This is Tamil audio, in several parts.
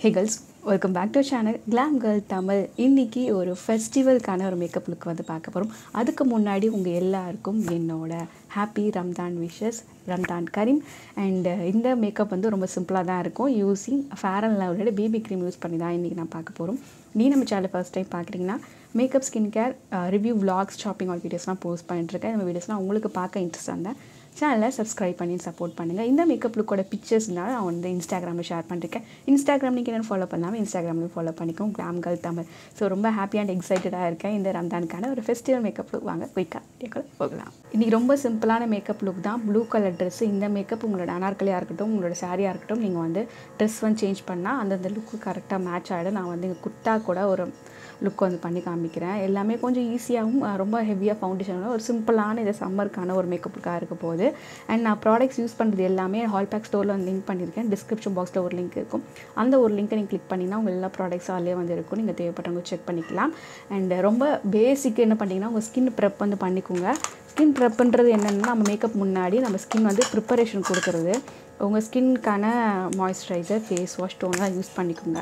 Hey girls, welcome back to our channel GlamGirlTamil. இன்னைக்கு ஒரு ஃபெஸ்டிவல்கான ஒரு மேக்கப் லுக் வந்து பார்க்க போறோம். அதுக்கு முன்னாடி உங்க எல்லாருக்கும் என்னோட happy Ramadan wishes, Ramadan Kareem. And இந்த மேக்கப் வந்து ரொம்ப சிம்பிளா தான் இருக்கும். யூசிங் ஃபேர் அண்ட் லவ்லியோட பேபி க்ரீம் யூஸ் பண்ணி தான் இன்னைக்கு நான் பார்க்க போறோம். நீ நம்ம சேனல் ஃபர்ஸ்ட் டைம் பார்க்குறீங்கன்னா makeup skin care review vlogs shopping all வீடியோஸ்லாம் போஸ்ட் பண்ணிட்டு இருக்கேன். இந்த வீடியோஸ்லாம் உங்களுக்கு பார்க்க இன்ட்ரெஸ்ட் இருந்தால் சேனலை சப்ஸ்கிரைப் பண்ணி சப்போர்ட் பண்ணுங்கள். இந்த மேக்கப் லுக்கோட பிக்சர்ஸ்னால நான் வந்து இன்ஸ்டாகிராமில் ஷேர் பண்ணிருக்கேன். இன்ஸ்டாகிராம் நீங்கள் என்ன ஃபாலோ பண்ணாமல் இன்ஸ்டாகிராமில் ஃபாலோ பண்ணிக்கோங்க, GlamGirlTamil. ஸோ ரொம்ப ஹாப்பி அண்ட் எக்ஸைட்டடாக இருக்கேன் இந்த ரம்தானுக்கான ஒரு ஃபெஸ்டிவல் மேக்கப் லுக். வாங்க குயிக்காக போகலாம். இன்றைக்கி ரொம்ப சிம்பிளான மேக்கப் லுக் தான். Blue colour dress. இந்த மேக்கப் உங்களோட அனார்கலியாக இருக்கட்டும், உங்களோட சாரியாக இருக்கட்டும், நீங்கள் வந்து ட்ரெஸ் வந்து சேஞ்ச் பண்ணால் அந்தந்த லுக்கு கரெக்டாக மேட்ச் ஆகிடும். நான் வந்து இங்கே குர்த்தா கூட ஒரு லுக் வந்து பண்ணி காமிக்கிறேன். எல்லாமே கொஞ்சம் ஈஸியாகவும் ரொம்ப ஹெவியாக ஃபவுண்டேஷனோட ஒரு சிம்பிளான இது சம்மருக்கான ஒரு மேக்கப் லுக்காக இருக்க போகுது. அண்ட் நான் ப்ராடக்ட்ஸ் யூஸ் பண்ணுறது எல்லாமே ஹால் பேக் ஸ்டோரில் வந்து லிங்க் பண்ணியிருக்கேன். டிஸ்கிரிப்ஷன் பாக்ஸில் ஒரு லிங்க் இருக்கும். அந்த ஒரு லிங்க்கை நீங்கள் கிளிக் பண்ணிங்கன்னா உங்கள் எல்லா ப்ராடக்ட்ஸ் அதிலே வந்து இருக்கும். நீங்கள் தேவைப்பட்டவங்க செக் பண்ணிக்கலாம். அண்ட் ரொம்ப பேசிக் என்ன பண்ணிங்கன்னா உங்கள் ஸ்கின் ப்ரெப் வந்து பண்ணிக்கோங்க. ஸ்கின் ப்ரெப்புன்றது என்னென்னா நம்ம மேக்கப் முன்னாடி நம்ம ஸ்கின் வந்து ப்ரிப்பரேஷன் கொடுக்குறது. உங்கள் ஸ்கின்க்கான மாய்ஸ்சரைசர், ஃபேஸ் வாஷ், டோனெலாம் யூஸ் பண்ணிக்கோங்க.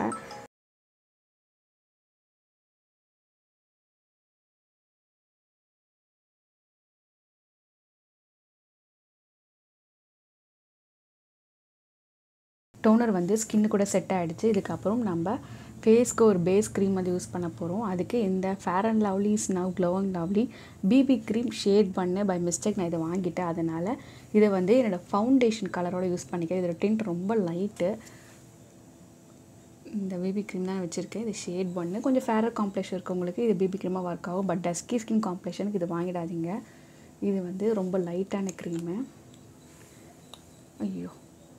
டோனர் வந்து ஸ்கின்னு கூட செட் ஆகிடுச்சு. இதுக்கப்புறம் நம்ம ஃபேஸ்க்கு ஒரு பேஸ் க்ரீம் வந்து யூஸ் பண்ண போகிறோம். அதுக்கு இந்த Fair and Lovely's now glowing lovely BB cream shade பண்ண பை மிஸ்டேக் நான் இதை வாங்கிட்டேன். அதனால் இதை வந்து என்னோடய ஃபவுண்டேஷன் கலரோடு யூஸ் பண்ணிக்கிறேன். இதோட டிண்ட் ரொம்ப லைட்டு. இந்த பிபி க்ரீம் தான் வச்சுருக்கேன். இது ஷேட் பண்ணு கொஞ்சம் ஃபேரர் காம்ப்ளெக்ஷன் இருக்கவங்களுக்கு இது பிபி க்ரீமாக ஒர்க் ஆகும். பட் டஸ்கி ஸ்கின் காம்ப்ளெக்ஷனுக்கு இது வாங்கிடாதீங்க. இது வந்து ரொம்ப லைட்டான க்ரீமு. ஐயோ,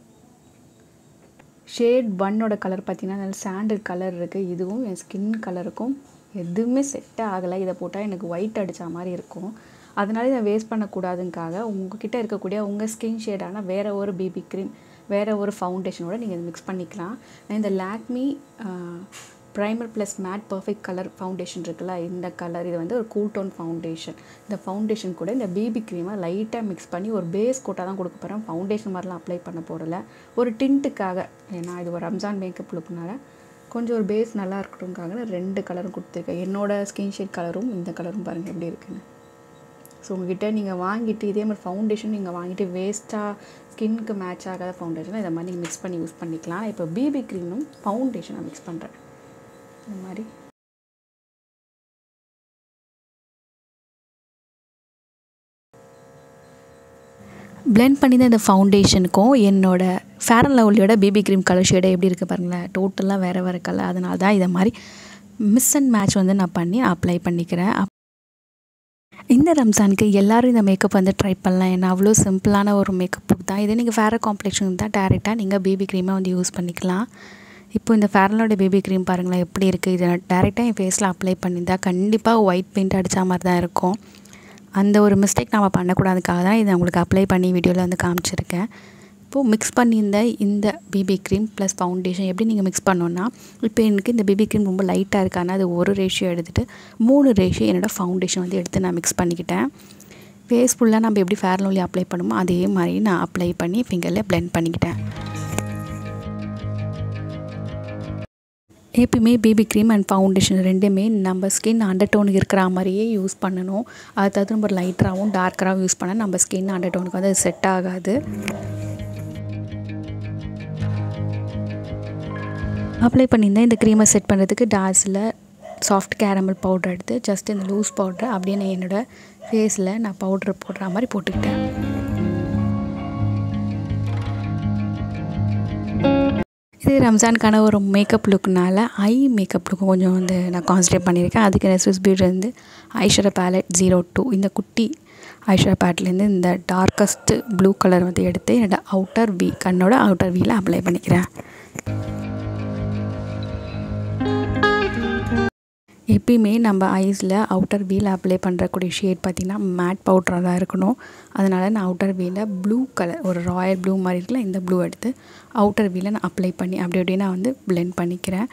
ஷேட் பன்னோட கலர் பார்த்திங்கன்னா நல்ல சாண்டில் கலர் இருக்குது. இதுவும் என் ஸ்கின் கலருக்கும் எதுவுமே செட்டே ஆகலை. இதை போட்டால் எனக்கு ஒயிட் அடித்த மாதிரி இருக்கும். அதனால இதை வேஸ்ட் பண்ணக்கூடாதுங்காக உங்ககிட்ட இருக்கக்கூடிய உங்கள் ஸ்கின் ஷேடான வேறு ஒரு பிபி க்ரீம், வேறு ஒரு ஃபவுண்டேஷனோட நீங்கள் இதை மிக்ஸ் பண்ணிக்கலாம். இந்த Lakme primer plus matte perfect colour foundation இருக்குல்ல, இந்த கலர் இது வந்து ஒரு கூல் டோன் ஃபவுண்டேஷன். இந்த ஃபவுண்டேஷன் கூட இந்த பேபி க்ரீமை லைட்டாக மிக்ஸ் பண்ணி ஒரு பேஸ் கோட்டாக தான் கொடுக்க போகிறேன். ஃபவுண்டேஷன் மாதிரிலாம் அப்ளை பண்ண போகிறல, ஒரு டிண்ட்டுக்காக. ஏன்னா இது ஒரு ரம்ஜான் மேக்கப் லுக்னால கொஞ்சம் ஒரு பேஸ் நல்லா இருக்கட்டும்காக நான் 2 கலரும் கொடுத்துருக்கேன். என்னோடய ஸ்கின் ஷேட் கலரும் இந்த கலரும் பாருங்கள் எப்படி இருக்குன்னு. ஸோ உங்கள்கிட்ட நீங்கள் வாங்கிட்டு இதே மாதிரி ஃபவுண்டேஷன் நீங்கள் வாங்கிட்டு வேஸ்ட்டாக ஸ்கின்னுக்கு மேட்ச் ஆகாத ஃபவுண்டேஷனை இதை மாதிரி நீங்கள் மிக்ஸ் பண்ணி யூஸ் பண்ணிக்கலாம். இப்போ பிபி க்ரீமும் ஃபவுண்டேஷன் நான் மிக்ஸ் பண்ணுறேன். இந்த மாதிரி பிளெண்ட் பண்ணி தான் இந்த ஃபவுண்டேஷனுக்கும் என்னோடய ஃபேர் அண்ட் லவ்லியோட பேபி க்ரீம் கலர் ஷேடை எப்படி இருக்குது பாருங்களேன். டோட்டலாக வேறு கலர். அதனால தான் இதை மாதிரி மிஸ் அண்ட் மேட்ச் வந்து நான் பண்ணி அப்ளை பண்ணிக்கிறேன். இந்த ரம்ஜானுக்கு எல்லோரும் இந்த மேக்கப் வந்து ட்ரை பண்ணலாம். ஏன்னா அவ்வளோ சிம்பிளான ஒரு மேக்கப் லுக் தான். இதே நீங்கள் ஃபேர் காம்ப்ளெக்ஷன் தான் டேரெக்டாக நீங்கள் பேபி க்ரீமை வந்து யூஸ் பண்ணிக்கலாம். இப்போ இந்த ஃபேர்லோட பேபி க்ரீம் பாருங்களேன் எப்படி இருக்குது. இதை நான் டேரெக்டாக என் ஃபேஸில் அப்ளை பண்ணியிருந்தா கண்டிப்பாக ஒயிட் பெயிண்ட் அடித்த மாதிரி தான் இருக்கும். அந்த ஒரு மிஸ்டேக் நம்ம பண்ணக்கூடாதுக்காக தான் இதை உங்களுக்கு அப்ளை பண்ணி வீடியோவில் வந்து காமிச்சிருக்கேன். இப்போது மிக்ஸ் பண்ணியிருந்த இந்த பிபி க்ரீம் ப்ளஸ் ஃபவுண்டேஷன் எப்படி நீங்கள் மிக்ஸ் பண்ணோன்னா, இப்போ எனக்கு இந்த பிபி க்ரீம் ரொம்ப லைட்டாக இருக்கானா அது ஒரு ரேஷியோ எடுத்துகிட்டு 3 ரேஷியோ என்னோடய ஃபவுண்டேஷன் வந்து எடுத்து நான் மிக்ஸ் பண்ணிக்கிட்டேன். ஃபேஸ் ஃபுல்லாக நம்ம எப்படி ஃபேர் லவ்லி அப்ளை பண்ணுமோ அதே மாதிரி நான் அப்ளை பண்ணி ஃபிங்கரில் பிளெண்ட் பண்ணிக்கிட்டேன். எப்பயுமே பேபி க்ரீம் அண்ட் ஃபவுண்டேஷன் ரெண்டுமே நம்ம ஸ்கின் அண்டர் டோனுக்கு இருக்கிற மாதிரியே யூஸ் பண்ணணும். அது தவிர நம்ம லைட்டராகவும் டார்க்கராகவும் யூஸ் பண்ணால் நம்ம ஸ்கின் அண்டர் டோனுக்கு வந்து அது செட் ஆகாது. அப்ளை பண்ணியிருந்தேன். இந்த க்ரீமை செட் பண்ணுறதுக்கு டாஸில் சாஃப்ட் கேரமல் பவுடர் எடுத்து ஜஸ்ட் இந்த லூஸ் பவுடரை அப்படியே நான் என்னோடய ஃபேஸில் நான் பவுட்ரு போடுற மாதிரி போட்டுக்கிட்டேன். இது ரம்ஜானுக்கான ஒரு மேக்கப் லுக்னால ஐ மேக்கப் லுக்கு கொஞ்சம் வந்து நான் கான்சன்ட்ரேட் பண்ணியிருக்கேன். அதுக்கு நெஸ்விஸ் பியூட்டிலேருந்து ஐஷேடோ பேலட் 02 இந்த குட்டி ஐஷேடோ பேலட்லேருந்து இந்த டார்க்கஸ்ட்டு ப்ளூ கலர் வந்து எடுத்து என்னோடய அவுட்டர் வி கண்ணோட அவுட்டர் வீயில் அப்ளை பண்ணிக்கிறேன். எப்பயுமே நம்ம ஐஸில் அவுட்டர் வீல் அப்ளை பண்ணுறக்கூடிய ஷேட் பார்த்திங்கன்னா மேட் பவுடராக தான் இருக்கணும். அதனால் நான் அவுட்டர் வீலில் ப்ளூ கலர் ஒரு ராயல் ப்ளூ மாதிரி இருக்குல்ல, இந்த ப்ளூ எடுத்து அவுட்டர் வீலில் நான் அப்ளை பண்ணி அப்படியே நான் வந்து பிளெண்ட் பண்ணிக்கிறேன்.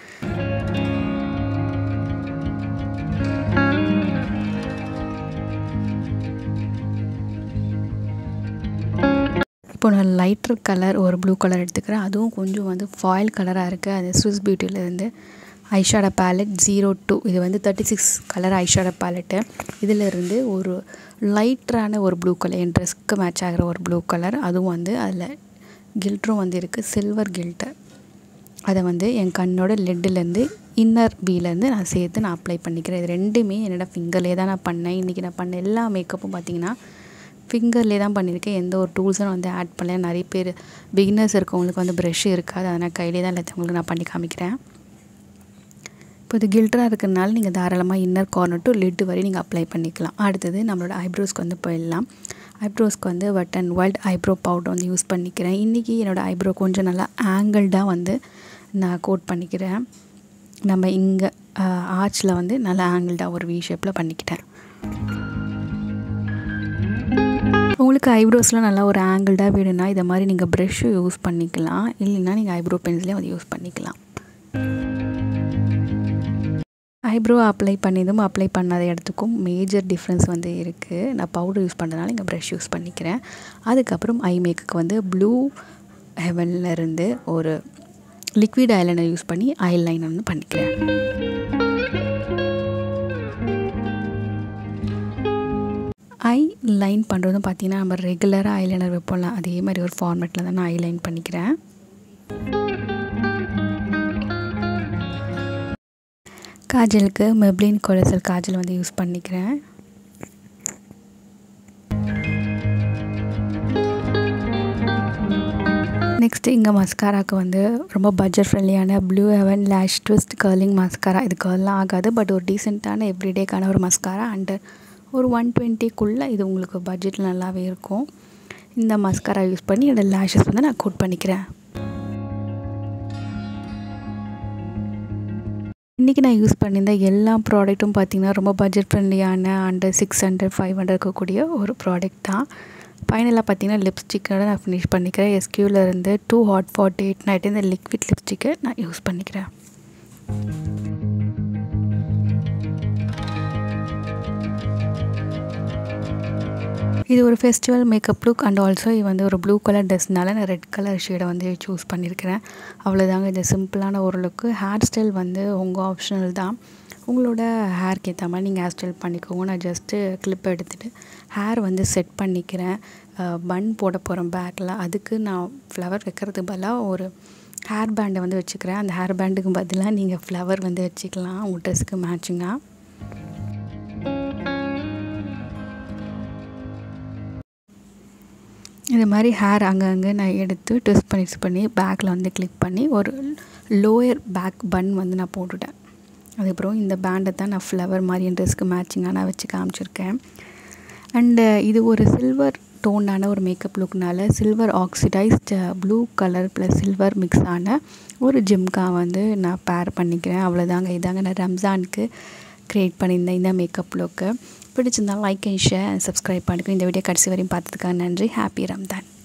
இப்போ நான் லைட்டர் கலர் ஒரு ப்ளூ கலர் எடுத்துக்கிறேன். அதுவும் கொஞ்சம் வந்து ஃபாயில் கலராக இருக்குது. அது ஸ்விஸ் பியூட்டிலேருந்து ஐஷேடோ பேலட் 02 இது வந்து 36 கலர் ஐஷேடோ பேலட்டு. இதிலிருந்து ஒரு லைட்டரான ஒரு ப்ளூ கலர், என் ட்ரெஸ்க்கு மேட்ச் ஆகிற ஒரு ப்ளூ கலர், அதுவும் வந்து அதில் கில்ட்ரும் வந்து இருக்குது, சில்வர் கில்ட்டு. அதை வந்து என் கண்ணோட லெட்டுலேருந்து இன்னர் பீலேருந்து நான் சேர்த்து நான் அப்ளை பண்ணிக்கிறேன். இது ரெண்டுமே என்னோடய ஃபிங்கர்லேயே தான் நான் பண்ணேன். இன்றைக்கி நான் பண்ண எல்லா மேக்கப்பும் பார்த்திங்கன்னா ஃபிங்கர்லேயே தான் பண்ணியிருக்கேன். எந்த ஒரு டூல்ஸும் வந்து ஆட் பண்ணல. நிறைய பேர் பிகினர்ஸ் இருக்கவங்களுக்கு வந்து ப்ரெஷ் இருக்காது, அதனால் கையிலே தான் எல்லாத்தையும் நான் பண்ணி காமிக்கிறேன். இப்போ இது கில்டராக இருக்கிறதுனால நீங்கள் தாராளமாக இன்னர் கார்னர் டு லிட் வரை நீங்கள் அப்ளை பண்ணிக்கலாம். அடுத்தது நம்மளோட ஐப்ரோஸ்க்கு வந்து போயிடலாம். ஐப்ரோஸ்க்கு வந்து wet and wild eyebrow powder வந்து யூஸ் பண்ணிக்கிறேன். இன்றைக்கி என்னோடய ஐப்ரோ கொஞ்சம் நல்லா ஆங்கிள்டாக வந்து நான் கோட் பண்ணிக்கிறேன். நம்ம இங்கே ஆர்ச்சில் வந்து நல்லா ஆங்கிள்டாக ஒரு வி ஷேப்பில் பண்ணிக்கிட்டேன். உங்களுக்கு ஐப்ரோஸ்லாம் நல்லா ஒரு ஆங்கிள்டாக வேணும்னா இதை மாதிரி நீங்கள் ப்ரெஷ்ஷு யூஸ் பண்ணிக்கலாம், இல்லைன்னா நீங்கள் ஐப்ரோ பென்சிலே வந்து யூஸ் பண்ணிக்கலாம். ஐப்ரோ அப்ளை பண்ணியதும் அப்ளை பண்ணாத இடத்துக்கும் மேஜர் டிஃப்ரென்ஸ் வந்து இருக்குது. நான் பவுடர் யூஸ் பண்ணுறதுனால இங்கே ப்ரஷ் யூஸ் பண்ணிக்கிறேன். அதுக்கப்புறம் ஐ மேக்குக்கு வந்து ப்ளூ ஹெவன்லேருந்து ஒரு லிக்விட் ஐலைனர் யூஸ் பண்ணி ஐலைனர் வந்து பண்ணிக்கிறேன். ஐ லைன் பண்ணுறதும் பார்த்திங்கன்னா நம்ம ரெகுலராக ஐலைனர் வைப்போம்ல, அதே மாதிரி ஒரு ஃபார்மேட்டில் தான் நான் ஐலைன் பண்ணிக்கிறேன். காஜலுக்கு மெப்ளின் கொலசல் காஜல் வந்து யூஸ் பண்ணிக்கிறேன். நெக்ஸ்ட்டு இங்கே மஸ்காராவுக்கு வந்து ரொம்ப பட்ஜெட் ஃப்ரெண்ட்லியான blue heaven lash twist curling mascara. இது கர்லாம் ஆகாது, பட் ஒரு டீசெண்டான எவ்ரிடேக்கான ஒரு மஸ்காரா. அண்டர் ஒரு 120க்குள்ளே இது உங்களுக்கு பட்ஜெட்டில் நல்லாவே இருக்கும். இந்த மஸ்காரா யூஸ் பண்ணி என்னோடய லேஷஸ் வந்து நான் கோட் பண்ணிக்கிறேன். இன்றைக்கி நான் யூஸ் பண்ணியிருந்த எல்லா ப்ராடக்ட்டும் பார்த்திங்கன்னா ரொம்ப பட்ஜெட் ஃப்ரெண்ட்லியான அண்டர் 600 500 இருக்கக்கூடிய ஒரு ப்ராடக்ட் தான். ஃபைனலாக பார்த்திங்கன்னா லிப்ஸ்டிக்கோட நான் ஃபினிஷ் பண்ணிக்கிறேன். எஸ்கியூலேருந்து 2 Hot 48 Night இந்த லிக்விட் லிப்ஸ்டிக்கை நான் யூஸ் பண்ணிக்கிறேன். இது ஒரு festival makeup look and also இது வந்து ஒரு ப்ளூ கலர் ட்ரெஸ்னால நான் ரெட் கலர் ஷேடை வந்து சூஸ் பண்ணியிருக்கிறேன். அவ்வளோதாங்க, இது சிம்பிளான ஒரு லுக்கு. ஹேர் ஸ்டைல் வந்து உங்கள் ஆப்ஷனல் தான். உங்களோட ஹேருக்கு ஏற்ற மாதிரி நீங்கள் ஹேர் ஸ்டைல் பண்ணிக்கோங்க. நான் ஜஸ்ட்டு கிளிப் எடுத்துகிட்டு ஹேர் வந்து செட் பண்ணிக்கிறேன். பன் போட போகிறேன் பேக்கில். அதுக்கு நான் ஃப்ளவர் வைக்கிறதுக்கு பதிலாக ஒரு ஹேர் பேண்டை வந்து வச்சுக்கிறேன். அந்த ஹேர் பேண்டுக்கு பதிலாக நீங்கள் ஃப்ளவர் வந்து வச்சுக்கலாம் உங்கள் ட்ரெஸ்ஸுக்கு மேட்சிங்காக. இது மாதிரி ஹேர் அங்கங்கே நான் எடுத்து ட்விஸ்ட் பண்ணி பேக்கில் வந்து கிளிக் பண்ணி ஒரு லோயர் பேக் பன் வந்து நான் போட்டுட்டேன். அதுக்கப்புறம் இந்த பேண்டை தான் நான் ஃப்ளவர் மாதிரி என் ட்ரெஸ்க்கு மேட்சிங்காக நான் வச்சு காமிச்சிருக்கேன். அண்டு இது ஒரு சில்வர் டோனான ஒரு மேக்கப் லுக்னால silver oxidised blue colour plus silver mix ஆன ஒரு ஜிம்கா வந்து நான் பேர் பண்ணிக்கிறேன். அவ்வளோதாங்க, இதாங்க நான் ரம்ஜானுக்கு க்ரியேட் பண்ணியிருந்தேன் இந்த மேக்கப் லுக்கு. பிடிச்சிருந்தாலும் like and share and subscribe பண்ணிக்கணும். இந்த வீடியோ கடைசி வரையும் பார்த்ததுக்காக நன்றி. ஹாப்பி ரம்ஜான்.